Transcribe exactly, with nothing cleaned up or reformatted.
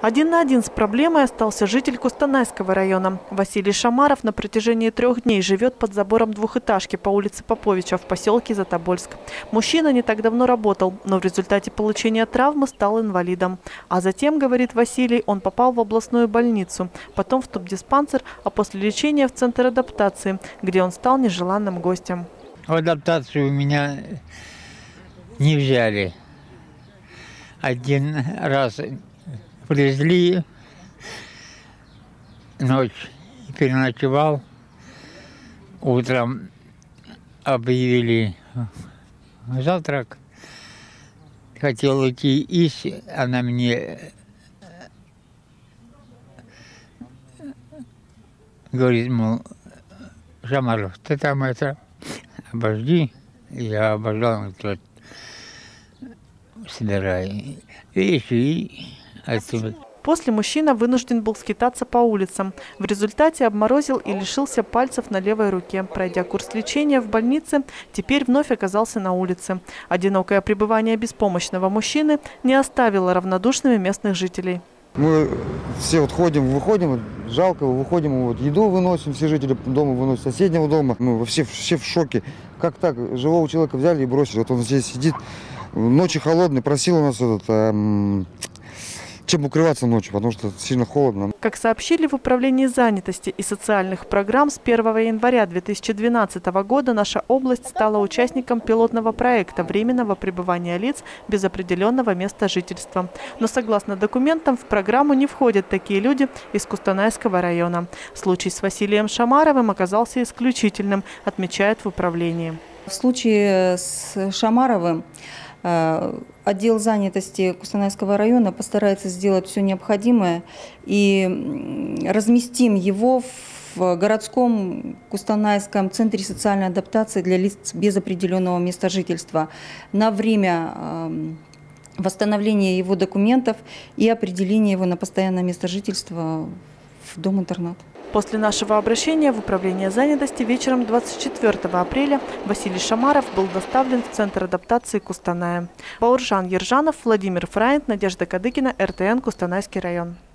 Один на один с проблемой остался житель Кустанайского района. Василий Шамаров на протяжении трех дней живет под забором двухэтажки по улице Поповича в поселке Затобольск. Мужчина не так давно работал, но в результате получения травмы стал инвалидом. А затем, говорит Василий, он попал в областную больницу, потом в тубдиспансер, а после лечения в центр адаптации, где он стал нежеланным гостем. В адаптацию у меня не взяли. Один раз привезли, ночь переночевал, утром объявили завтрак. Хотел уйти из, она мне говорит, мол, Шамаров, ты там это, обожди. Я обождал, кто собирай вещи и отсюда. После мужчина вынужден был скитаться по улицам. В результате обморозил и лишился пальцев на левой руке. Пройдя курс лечения в больнице, теперь вновь оказался на улице. Одинокое пребывание беспомощного мужчины не оставило равнодушными местных жителей. Мы все вот ходим, выходим, жалко, выходим, вот еду выносим, все жители дома выносят, соседнего дома. Мы все, все в шоке. Как так? Живого человека взяли и бросили. Вот он здесь сидит, ночи холодные, просил у нас этот... Эм, чем укрываться ночью, потому что сильно холодно. Как сообщили в Управлении занятости и социальных программ, с первого января две тысячи двенадцатого года наша область стала участником пилотного проекта временного пребывания лиц без определенного места жительства. Но согласно документам в программу не входят такие люди из Кустанайского района. Случай с Василием Шамаровым оказался исключительным, отмечают в управлении. В случае с Шамаровым отдел занятости Кустанайского района постарается сделать все необходимое и разместим его в городском Кустанайском центре социальной адаптации для лиц без определенного места жительства на время восстановления его документов и определения его на постоянное место жительства в дом-интернат. После нашего обращения в Управление занятости вечером двадцать четвёртого апреля Василий Шамаров был доставлен в Центр адаптации Кустаная. Бауржан Ержанов, Владимир Фрайнт, Надежда Кадыкина, эр тэ эн Кустанайский район.